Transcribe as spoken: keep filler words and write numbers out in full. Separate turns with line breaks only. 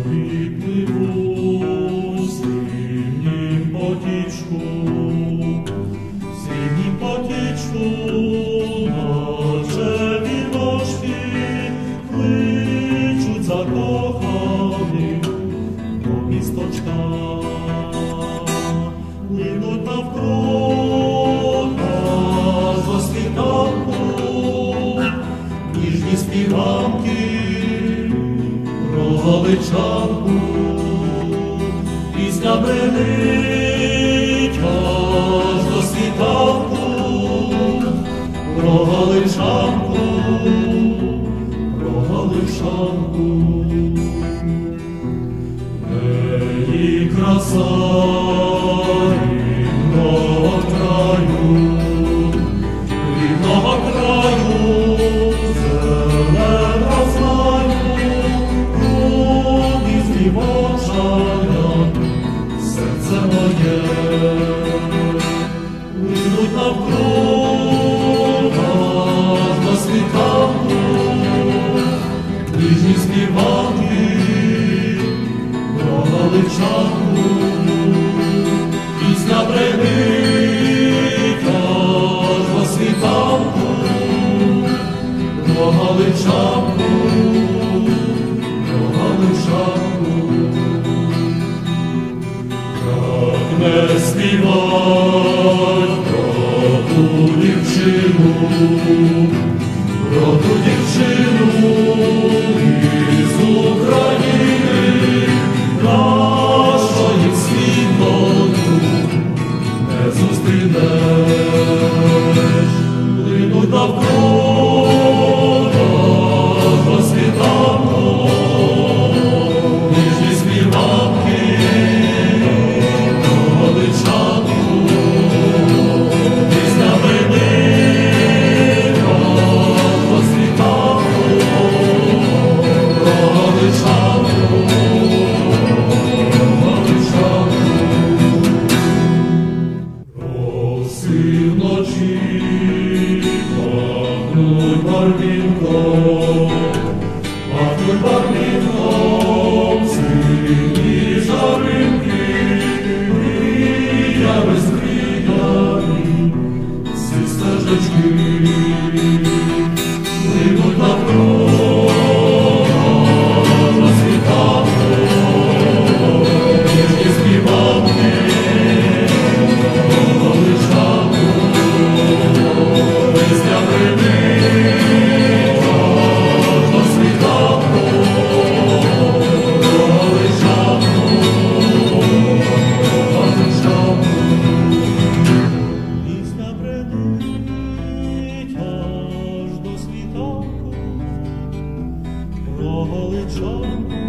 Відпливу синім потічку, синім потічку, наче віночки кличуть закоханих до місточка. Линуть навкруга зо світанку ніжні співанки про галичанку. Пісня бренить аж до світанку про галичанку, про галичанку. Неї краса рідного краю, рідного краю, зелена знаю, груді співочая, серце моє. Линуть навкруга до світанку ніжні співанки про галичанку. Пісня бренить аж до світанку про галичанку, про галичанку. Як не співать про ту дівчину, про ту дівчину із України, нашої світоньку не зустрінеш. Линуть навкруга до світанку ніжні співанки про галичанку. Пісня бренить аж до світанку про галичанку, про галичанку. Роси вночі пахнуть барвінком, пахнуть барвінком сині жаринки, мріями змріяні всі стежечки. Линуть навкруга до світанку ніжні співанки про галичанку. Пісня бренить аж до світанку про галичанку, про галичанку. Пісня бренить аж до світанку про галичанку.